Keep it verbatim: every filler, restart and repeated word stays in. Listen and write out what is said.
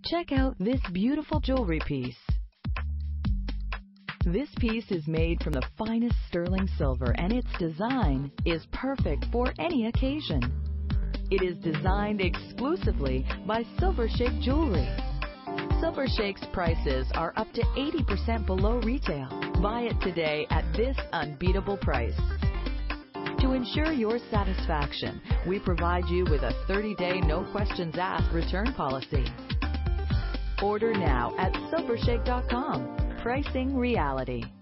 Check out this beautiful jewelry piece. This piece is made from the finest sterling silver, and its design is perfect for any occasion. It is designed exclusively by Silver Shake Jewelry. Silver Shake's prices are up to eighty percent below retail. Buy it today at this unbeatable price. To ensure your satisfaction, we provide you with a thirty day no questions asked return policy. Order now at silver shake dot com. Pricing reality.